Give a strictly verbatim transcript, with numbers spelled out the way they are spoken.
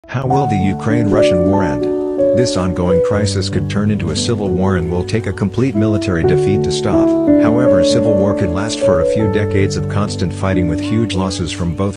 How will the Ukraine-Russian war end? This ongoing crisis could turn into a civil war and will take a complete military defeat to stop. However, a civil war could last for a few decades of constant fighting with huge losses from both